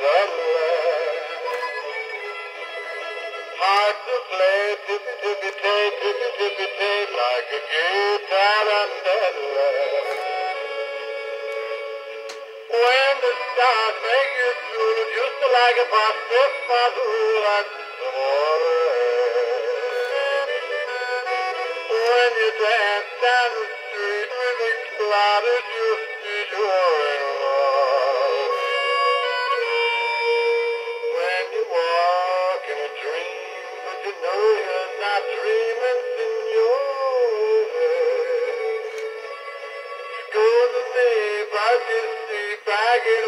Hard to play, tippy-tippy-tay, tippy-tippy-tay, like a guitar umbrella. When the stars make you drool, just like a pasta puzzle at the water. When you dance down the street with a cloud at your feet, you're in love. When you walk in a dream, but you know you're not dreaming, senor. Go to sleep, I can sleep, I can